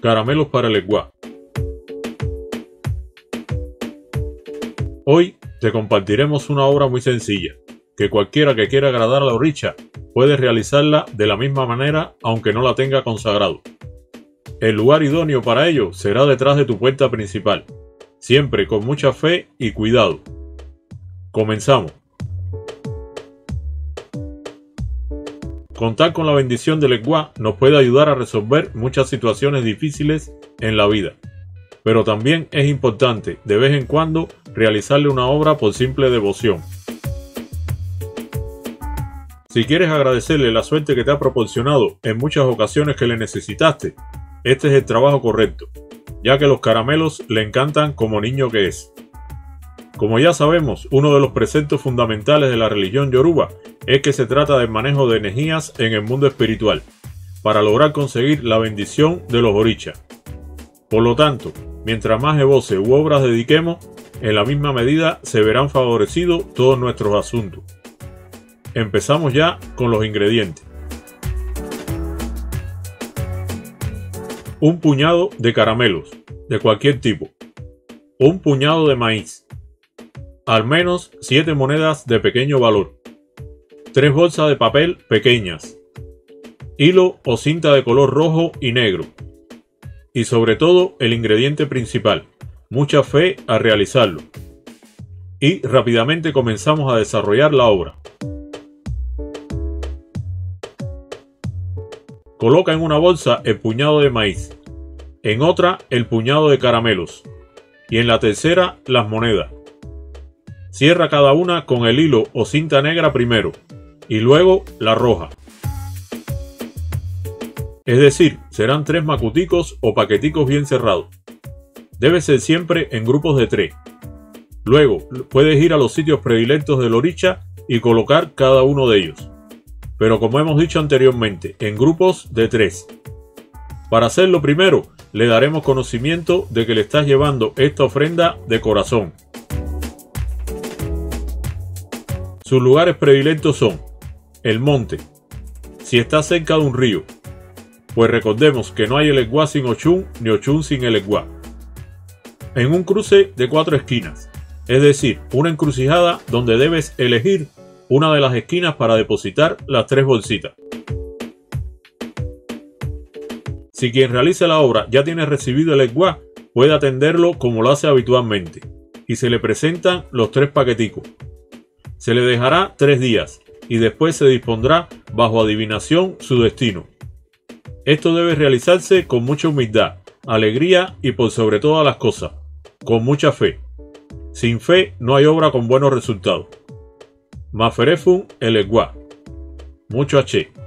Caramelos para el Eguá. Hoy te compartiremos una obra muy sencilla, que cualquiera que quiera agradar a la oricha puede realizarla de la misma manera aunque no la tenga consagrado. El lugar idóneo para ello será detrás de tu puerta principal, siempre con mucha fe y cuidado. Comenzamos. Contar con la bendición del Eguá nos puede ayudar a resolver muchas situaciones difíciles en la vida, pero también es importante de vez en cuando realizarle una obra por simple devoción. Si quieres agradecerle la suerte que te ha proporcionado en muchas ocasiones que le necesitaste, este es el trabajo correcto, ya que los caramelos le encantan como niño que es. Como ya sabemos, uno de los preceptos fundamentales de la religión yoruba es que se trata del manejo de energías en el mundo espiritual, para lograr conseguir la bendición de los orichas. Por lo tanto, mientras más evoces u obras dediquemos, en la misma medida se verán favorecidos todos nuestros asuntos. Empezamos ya con los ingredientes. Un puñado de caramelos, de cualquier tipo. Un puñado de maíz. Al menos 7 monedas de pequeño valor. 3 bolsas de papel pequeñas. Hilo o cinta de color rojo y negro. Y sobre todo el ingrediente principal, mucha fe a realizarlo. Y rápidamente comenzamos a desarrollar la obra. Coloca en una bolsa el puñado de maíz, en otra el puñado de caramelos y en la tercera las monedas. Cierra cada una con el hilo o cinta negra primero y luego la roja. Es decir, serán 3 macuticos o paqueticos bien cerrados. Debe ser siempre en grupos de 3. Luego puedes ir a los sitios predilectos del oricha y colocar cada uno de ellos. Pero como hemos dicho anteriormente, en grupos de 3. Para hacerlo primero, le daremos conocimiento de que le estás llevando esta ofrenda de corazón. Sus lugares predilectos son el monte, si está cerca de un río, pues recordemos que no hay el Eguá sin Ochún ni Ochún sin el Eguá. En un cruce de 4 esquinas, es decir, una encrucijada donde debes elegir una de las esquinas para depositar las 3 bolsitas. Si quien realiza la obra ya tiene recibido el Eguá, puede atenderlo como lo hace habitualmente, y se le presentan los 3 paqueticos. Se le dejará 3 días, y después se dispondrá bajo adivinación su destino. Esto debe realizarse con mucha humildad, alegría y por sobre todas las cosas, con mucha fe. Sin fe no hay obra con buenos resultados. Maferefun el Eguá. Mucho H.